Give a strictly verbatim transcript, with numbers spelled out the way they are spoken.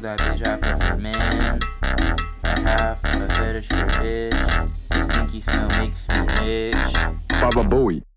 that bitch, I prefer man. I have a fetish for bitch. Stinky smell makes me itch. Baba Bowie.